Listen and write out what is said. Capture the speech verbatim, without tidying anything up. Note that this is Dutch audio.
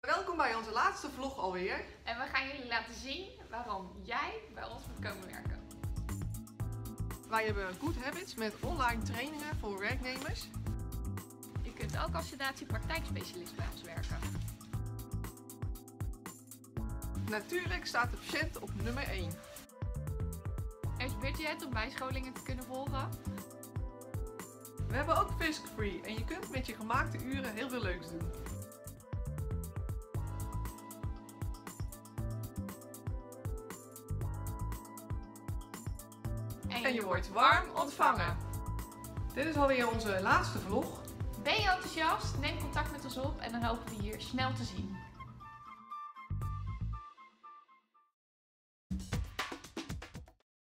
Welkom bij onze laatste vlog alweer. En we gaan jullie laten zien waarom jij bij ons moet komen werken. Wij hebben good habits met online trainingen voor werknemers. Je kunt ook als sedatie-praktijkspecialist bij ons werken. Natuurlijk staat de patiënt op nummer één. Er is budget om bijscholingen te kunnen volgen. We hebben ook risk-free en je kunt met je gemaakte uren heel veel leuks doen. En je wordt warm ontvangen. Dit is alweer onze laatste vlog. Ben je enthousiast? Neem contact met ons op en dan hopen we je hier snel te zien.